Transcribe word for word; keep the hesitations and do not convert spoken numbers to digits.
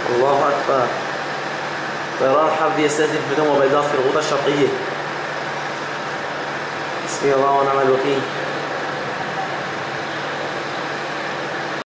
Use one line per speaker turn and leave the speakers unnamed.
الله أكبر. طيران حربي يستهدف مدن وبيضات في الغوطة الشرقية. حسبي الله ونعم الوكيل.